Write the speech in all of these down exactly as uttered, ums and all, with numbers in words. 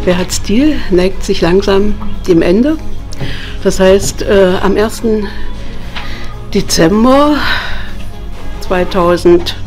Wer hat Stil, neigt sich langsam dem Ende. Das heißt, äh, am ersten Dezember zweitausendfünf,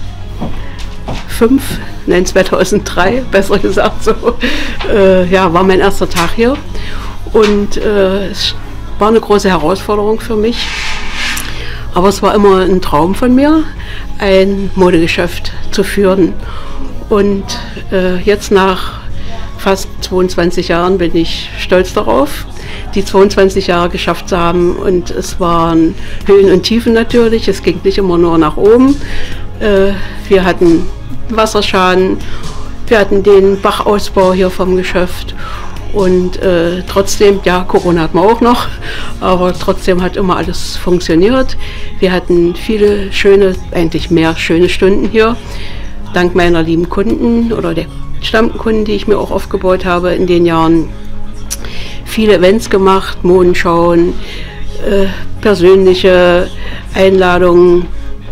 nein zweitausenddrei, besser gesagt so, äh, ja, war mein erster Tag hier. Und äh, es war eine große Herausforderung für mich. Aber es war immer ein Traum von mir, ein Modegeschäft zu führen. Und äh, jetzt nach fast zweiundzwanzig Jahren bin ich stolz darauf, die zweiundzwanzig Jahre geschafft zu haben. Und es waren Höhen und Tiefen natürlich, es ging nicht immer nur nach oben. Äh, wir hatten Wasserschaden, wir hatten den Bachausbau hier vom Geschäft. Und äh, trotzdem, ja, Corona hatten wir auch noch, aber trotzdem hat immer alles funktioniert. Wir hatten viele schöne, eigentlich mehr schöne Stunden hier, dank meiner lieben Kunden oder der Stammkunden, die ich mir auch aufgebaut habe in den Jahren. Viele Events gemacht, Modenschauen, äh, persönliche Einladungen.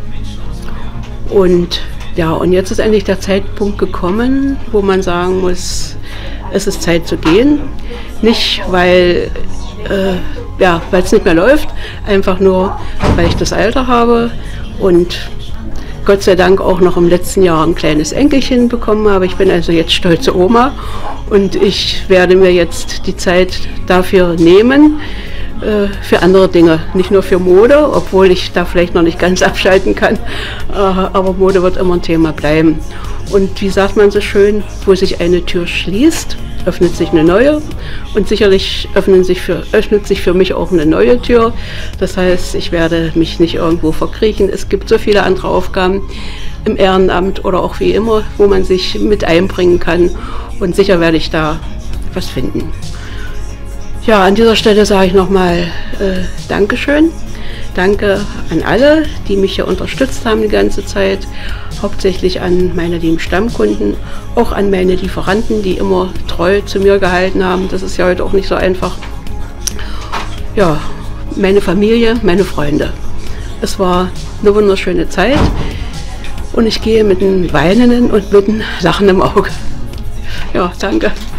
Und ja, und jetzt ist endlich der Zeitpunkt gekommen, wo man sagen muss, es ist Zeit zu gehen. Nicht, weil äh, ja, weil es nicht mehr läuft, einfach nur, weil ich das Alter habe und Gott sei Dank auch noch im letzten Jahr ein kleines Enkelchen bekommen habe. Ich bin also jetzt stolze Oma und ich werde mir jetzt die Zeit dafür nehmen, äh, für andere Dinge, nicht nur für Mode, obwohl ich da vielleicht noch nicht ganz abschalten kann, äh, aber Mode wird immer ein Thema bleiben. Und wie sagt man so schön, wo sich eine Tür schließt, öffnet sich eine neue und sicherlich öffnen sich für, öffnet sich für mich auch eine neue Tür. Das heißt, ich werde mich nicht irgendwo verkriechen. Es gibt so viele andere Aufgaben im Ehrenamt oder auch wie immer, wo man sich mit einbringen kann und sicher werde ich da was finden. Ja, an dieser Stelle sage ich nochmal äh, Dankeschön. Danke an alle, die mich hier unterstützt haben die ganze Zeit, hauptsächlich an meine lieben Stammkunden, auch an meine Lieferanten, die immer treu zu mir gehalten haben. Das ist ja heute auch nicht so einfach. Ja, meine Familie, meine Freunde. Es war eine wunderschöne Zeit und ich gehe mit einem weinenden und mit einem lachenden Auge. Ja, danke.